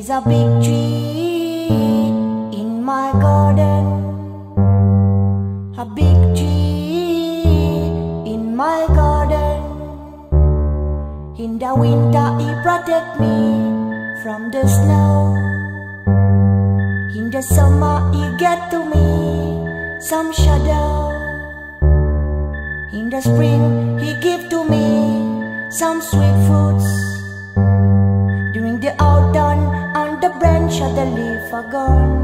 is a big tree in my garden, a big tree in my garden. In the winter he protect me from the snow. In the summer he get to me some shadow. In the spring he give to me some sweet fruits. During the autumn on the branch of the leaf are gone.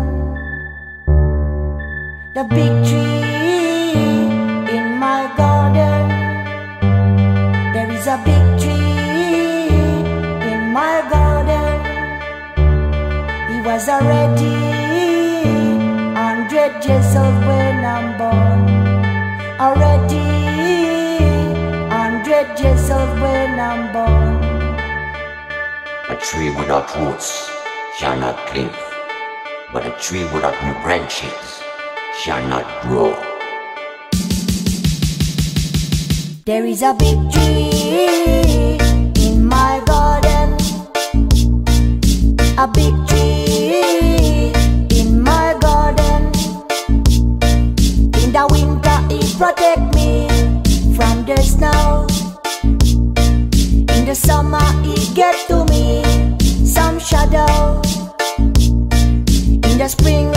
The big tree in my garden, there is a big tree in my garden. He was already 100 years old when I'm born. Already 100 years old when I'm born. A tree without roots shall not live, but a tree without new branches shall not grow. There is a big tree in my garden, a big tree in my garden. In the winter he protect me from the snow. In the summer he get to me some shadow. In the spring